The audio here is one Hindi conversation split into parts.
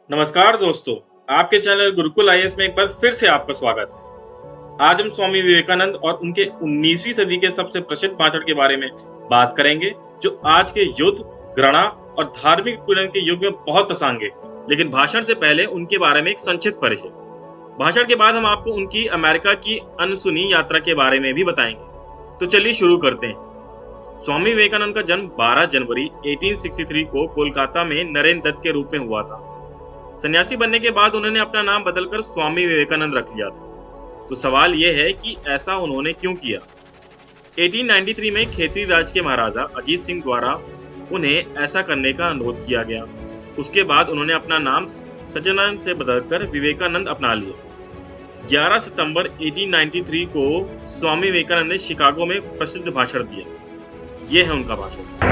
नमस्कार दोस्तों, आपके चैनल गुरुकुल आईएएस में एक बार फिर से आपका स्वागत है। आज हम स्वामी विवेकानंद और उनके 19वीं सदी के सबसे प्रसिद्ध भाषण के बारे में बात करेंगे, जो आज के युद्ध, घृणा और धार्मिक पीड़न के युग में बहुत प्रासंगिक। लेकिन भाषण से पहले उनके बारे में एक संक्षिप्त परिचय। भाषण के बाद हम आपको उनकी अमेरिका की अनसुनी यात्रा के बारे में भी बताएंगे। तो चलिए शुरू करते हैं। स्वामी विवेकानंद का जन्म 12 जनवरी 1863 को कोलकाता में नरेंद्र दत्त के रूप में हुआ था। सन्यासी बनने के बाद उन्होंने अपना नाम बदलकर स्वामी विवेकानंद रख लिया था। तो सवाल यह है कि ऐसा उन्होंने क्यों किया। 1893 में खेतरी राज के महाराजा अजीत सिंह द्वारा उन्हें ऐसा करने का अनुरोध किया गया। उसके बाद उन्होंने अपना नाम सच्चिदानंद से बदलकर विवेकानंद अपना लिया। 11 सितंबर 1893 को स्वामी विवेकानंद ने शिकागो में प्रसिद्ध भाषण दिया। यह है उनका भाषण।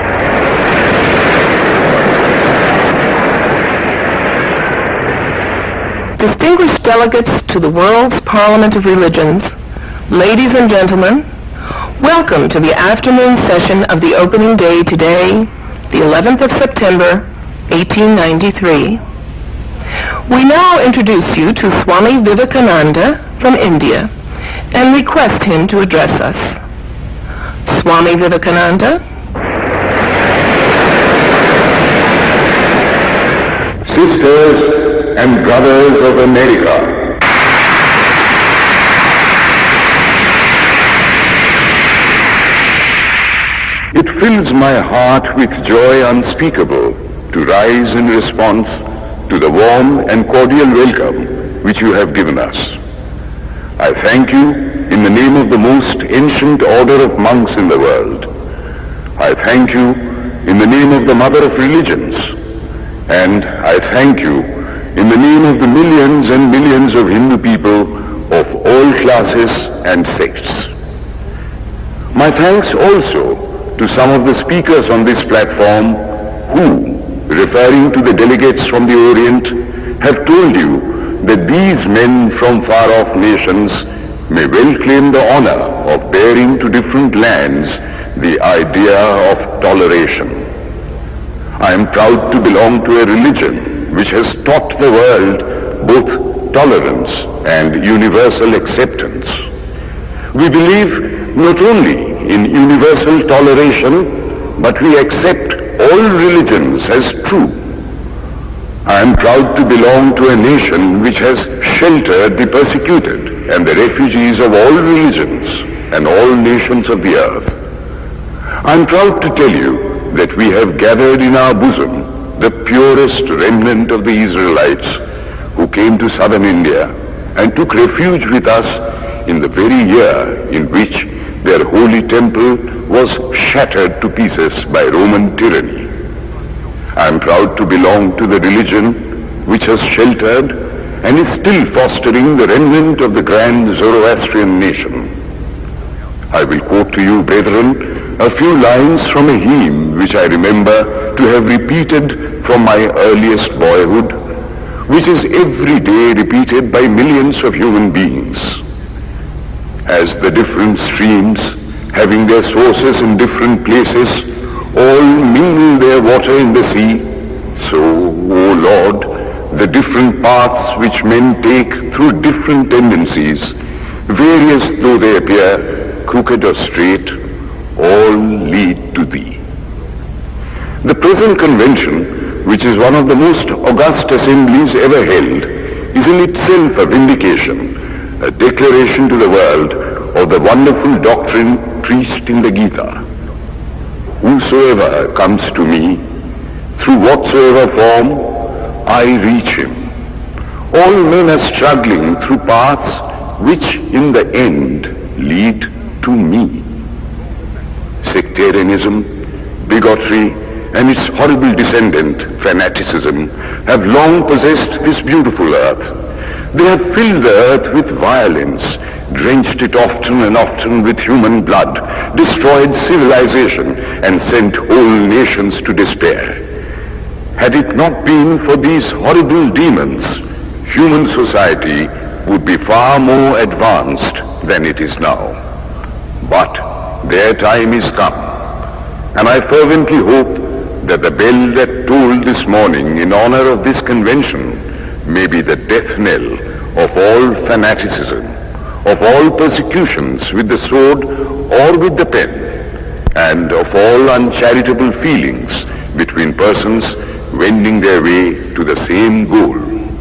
Distinguished delegates to the World's Parliament of Religions, ladies and gentlemen, welcome to the afternoon session of the opening day today, the 11th of September, 1893. We now introduce you to Swami Vivekananda from India and request him to address us. Swami Vivekananda. Sisters and brothers of America, it fills my heart with joy unspeakable to rise in response to the warm and cordial welcome which you have given us. I thank you in the name of the most ancient order of monks in the world. I thank you in the name of the Mother of Religions, and I thank you in the name of the millions and millions of Hindu people of all classes and sects. My thanks also to some of the speakers on this platform who, referring to the delegates from the Orient, have told you that these men from far-off nations may well claim the honor of bearing to different lands the idea of toleration. I am proud to belong to a religion which has taught the world both tolerance and universal acceptance. We believe not only in universal toleration, but we accept all religions as true. I am proud to belong to a nation which has sheltered the persecuted and the refugees of all religions and all nations of the earth. I am proud to tell you that we have gathered in our bosom the purest remnant of the Israelites who came to southern India and took refuge with us in the very year in which their holy temple was shattered to pieces by Roman tyranny. I am proud to belong to the religion which has sheltered and is still fostering the remnant of the grand Zoroastrian nation. I will quote to you, brethren, a few lines from a hymn which I remember to have repeated from my earliest boyhood, which is every day repeated by millions of human beings. As the different streams, having their sources in different places, all mingle their water in the sea, so, O Lord, the different paths which men take through different tendencies, various though they appear, crooked or straight, all lead to Thee. The present convention, which is one of the most august assemblies ever held, is in itself a vindication, a declaration to the world of the wonderful doctrine preached in the Gita. Whosoever comes to me, through whatsoever form, I reach him. All men are struggling through paths which in the end lead to me. Sectarianism, bigotry, and its horrible descendant, fanaticism, have long possessed this beautiful earth. They have filled the earth with violence, drenched it often and often with human blood, destroyed civilization, and sent whole nations to despair. Had it not been for these horrible demons, human society would be far more advanced than it is now. But their time is come, and I fervently hope that the bell that told this morning in honor of this convention may be the death knell of all fanaticism, of all persecutions with the sword or with the pen, and of all uncharitable feelings between persons wending their way to the same goal.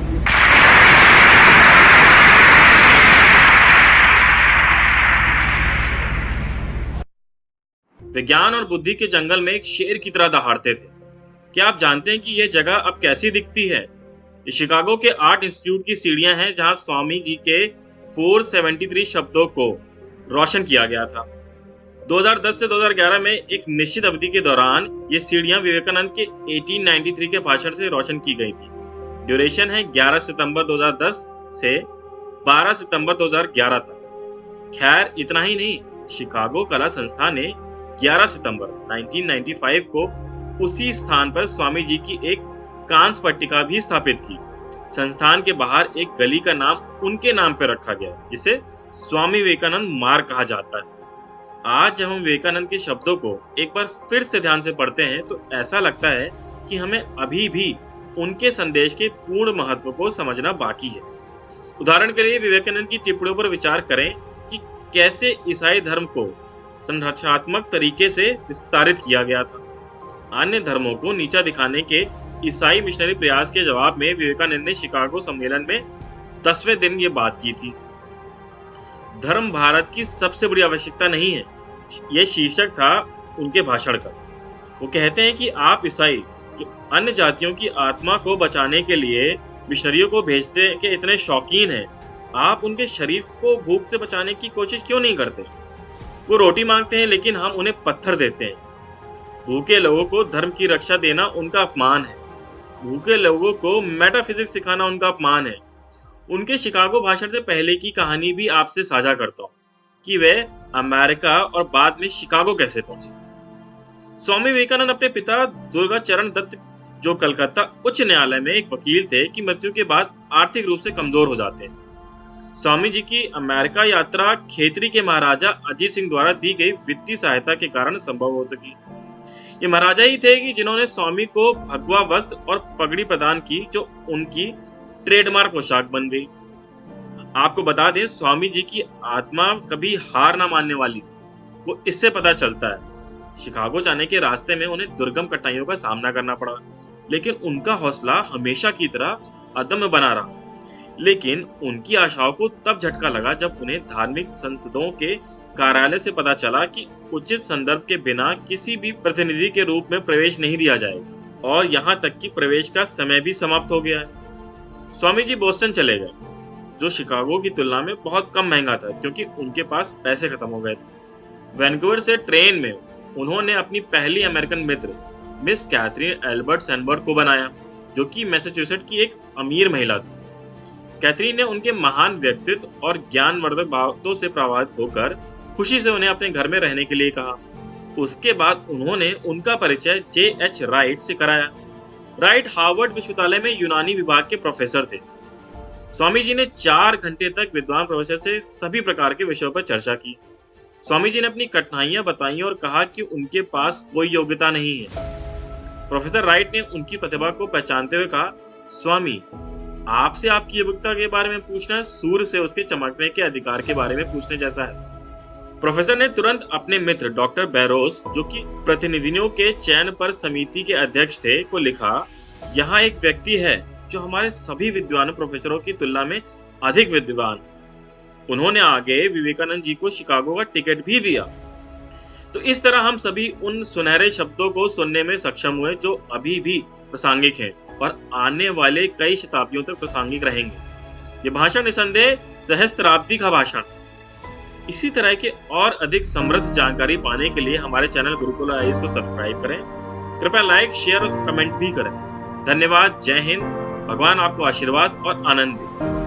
विज्ञान और बुद्धि के जंगल में एक शेर की तरह दहाड़ते थे। क्या आप जानते हैं कि यह जगह अब कैसी दिखती है? ये शिकागो के आर्ट इंस्टीट्यूट की सीढ़ियां हैं, जहां स्वामी जी के 473 शब्दों को रोशन किया गया था। 2010 से 2011 में एक निश्चित अवधि के दौरान ये सीढ़ियां विवेकानंद के 1893 के भाषण से रोशन की गई थी। ड्यूरेशन है 11 सितंबर 2010 से 12 सितंबर 2011 तक। खैर इतना ही नहीं, शिकागो कला संस्था ने 11 सितंबर 1995 को उसी स्थान पर स्वामी जी की एक कांस्य पट्टिका भी स्थापित की। संस्थान के बाहर एक गली का नाम उनके नाम पर रखा गया, जिसे स्वामी विवेकानंद मार्ग कहा जाता है। आज जब हम विवेकानंद के शब्दों को एक बार फिर से ध्यान से पढ़ते हैं तो ऐसा लगता है कि हमें अभी भी उनके संदेश के पूर्ण महत्व को समझना बाकी है। उदाहरण के लिए विवेकानंद की टिप्पणियों पर विचार करें कि कैसे ईसाई धर्म को संरचनात्मक तरीके से विस्तारित किया गया था। अन्य धर्मों को नीचा दिखाने के ईसाई मिशनरी प्रयास के जवाब में विवेकानंद ने शिकागो सम्मेलन में 10वें दिन ये बात की थी। धर्म भारत की सबसे बड़ी आवश्यकता नहीं है, यह शीर्षक था उनके भाषण का। वो कहते हैं कि आप ईसाई जो अन्य जातियों की आत्मा को बचाने के लिए मिशनरियों को भेजते के इतने शौकीन हैं, आप उनके शरीर को भूख से बचाने की कोशिश क्यों नहीं करते? वो रोटी मांगते हैं लेकिन हम उन्हें पत्थर देते हैं। भूखे लोगों को धर्म की रक्षा देना उनका अपमान है। भूखे लोगों को मेटाफिजिक्स सिखाना उनका अपमान है। उनके शिकागो भाषण से पहले की कहानी भी आपसे साझा करता हूँ कि वे अमेरिका और बाद में शिकागो कैसे पहुंचे। स्वामी विवेकानंद अपने पिता दुर्गाचरण दत्त, जो कलकत्ता उच्च न्यायालय में एक वकील थे, की मृत्यु के बाद आर्थिक रूप से कमजोर हो जाते हैं। स्वामी जी की अमेरिका यात्रा खेतरी के महाराजा अजीत सिंह द्वारा दी गई वित्तीय सहायता के कारण संभव हो सकी। ये महाराजा ही थे कि जिन्होंने स्वामी को भगवा वस्त्र और पगड़ी प्रदान की, जो उनकी ट्रेडमार्क पोशाक बन गई। आपको बता दें, स्वामी जी की आत्मा कभी हार ना मानने वाली थी। वो इससे पता चलता है। शिकागो जाने के रास्ते में उन्हें दुर्गम कठिनाइयों का सामना करना पड़ा, लेकिन उनका हौसला हमेशा की तरह अदम्य बना रहा। लेकिन उनकी आशाओं को तब झटका लगा जब उन्हें धार्मिक संसदों के कार्यालय से पता चला कि उचित संदर्भ के बिना किसी भी प्रतिनिधि के रूप में प्रवेश नहीं दिया जाएगा, और यहाँ तक कि प्रवेश का समय भी समाप्त हो गया है। स्वामी जी बोस्टन चले गए, जो शिकागो की तुलना में बहुत कम महंगा था क्योंकि उनके पास पैसे खत्म हो गए थे। वैनकूवर से ट्रेन में उन्होंने अपनी पहली अमेरिकन मित्र मिस कैथरीन एल्बर्ट सैनबर्ग को बनाया, जो कि मैसाचुसेट्स की एक अमीर महिला थी। कैथरीन ने उनके महान व्यक्तित्व और ज्ञानवर्धक बातों से प्रभावित होकर खुशी से उन्हें अपने घर में रहने के लिए कहा। उसके बाद उन्होंने उनका परिचय J.H. राइट से कराया। राइट हार्वर्ड विश्वविद्यालय में यूनानी विभाग के प्रोफेसर थे। स्वामी जी ने 4 घंटे तक विद्वान प्रोफेसर से सभी प्रकार के विषयों पर चर्चा की। स्वामी जी ने अपनी कठिनाइयां बताई और कहा कि उनके पास कोई योग्यता नहीं है। प्रोफेसर राइट ने उनकी प्रतिभा को पहचानते हुए कहा, स्वामी, आपसे आपकी योग्यता के बारे में पूछना सूर्य से उसके चमकने के अधिकार के बारे में पूछने जैसा है। प्रोफेसर ने तुरंत अपने मित्र डॉक्टर बैरोस, जो कि प्रतिनिधियों के चयन पर समिति के अध्यक्ष थे, को लिखा, यहाँ एक व्यक्ति है जो हमारे सभी विद्वान प्रोफेसरों की तुलना में अधिक विद्वान। उन्होंने आगे विवेकानंद जी को शिकागो का टिकट भी दिया। तो इस तरह हम सभी उन सुनहरे शब्दों को सुनने में सक्षम हुए जो अभी भी प्रासंगिक हैं और आने वाले कई शताब्दियों तक प्रासंगिक रहेंगे। ये भाषण निसंदेह सहस्त्राब्दी का भाषण है। इसी तरह के और अधिक समृद्ध जानकारी पाने के लिए हमारे चैनल गुरुकुल आईएएस को सब्सक्राइब करें। कृपया लाइक, शेयर और कमेंट भी करें। धन्यवाद। जय हिंद। भगवान आपको आशीर्वाद और आनंद दे।